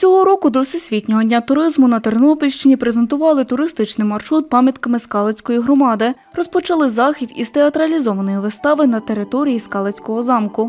Цього року до Всесвітнього дня туризму на Тернопільщині презентували туристичний маршрут пам'ятками Скалицької громади. Розпочали захід із театралізованої вистави на території Скалицького замку.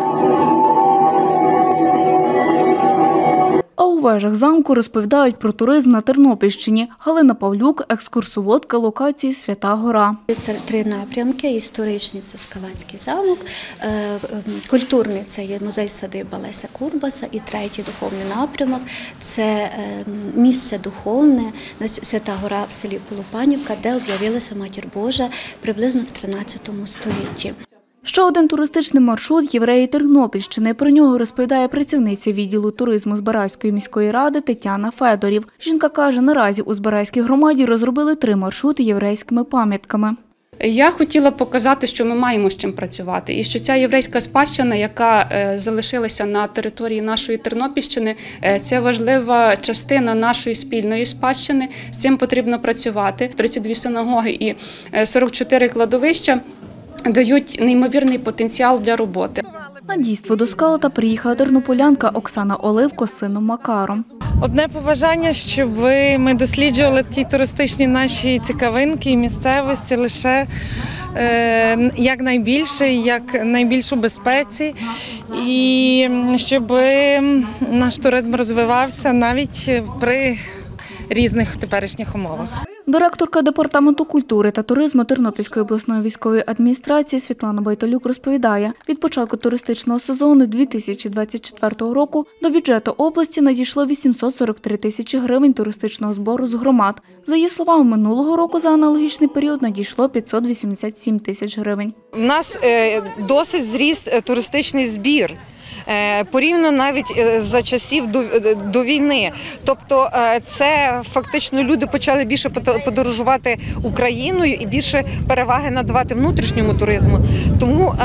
А у вежах замку розповідають про туризм на Тернопільщині. Галина Павлюк – екскурсоводка локації Свята Гора. Це 3 напрямки. Історичний – це Скалацький замок, культурний – це є музей-садиба Леся Курбаса, і 3-й духовний напрямок – це місце духовне Свята Гора в селі Полупанівка, де об'явилася Матір Божа приблизно в 13 столітті. Ще один туристичний маршрут – євреї Тернопільщини. Про нього розповідає працівниця відділу туризму Збаразької міської ради Тетяна Федорів. Жінка каже, наразі у Збаразькій громаді розробили 3 маршрути єврейськими пам'ятками. Я хотіла показати, що ми маємо з чим працювати і що ця єврейська спадщина, яка залишилася на території нашої Тернопільщини, це важлива частина нашої спільної спадщини. З цим потрібно працювати. 32 синагоги і 44 кладовища дають неймовірний потенціал для роботи. На дійство до Скалата приїхала тернополянка Оксана Оливко з сином Макаром. Одне побажання, щоб ми досліджували ті туристичні наші цікавинки і місцевості лише якнайбільше, якнайбільш у безпеці, і щоб наш туризм розвивався навіть при різних теперішніх умовах. Директорка департаменту культури та туризму Тернопільської обласної військової адміністрації Світлана Байталюк розповідає, від початку туристичного сезону 2024 року до бюджету області надійшло 843 тисячі гривень туристичного збору з громад. За її словами, минулого року за аналогічний період надійшло 587 тисяч гривень. У нас досить зріс туристичний збір. Порівняно навіть за часів до війни. Тобто це фактично люди почали більше подорожувати Україною і більше переваги надавати внутрішньому туризму. Тому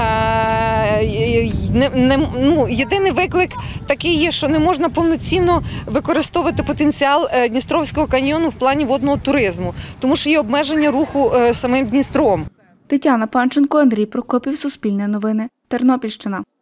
єдиний виклик такий є, що не можна повноцінно використовувати потенціал Дністровського каньйону в плані водного туризму, тому що є обмеження руху самим Дністром. Тетяна Панченко, Андрій Прокопів, Суспільне новини, Тернопільщина.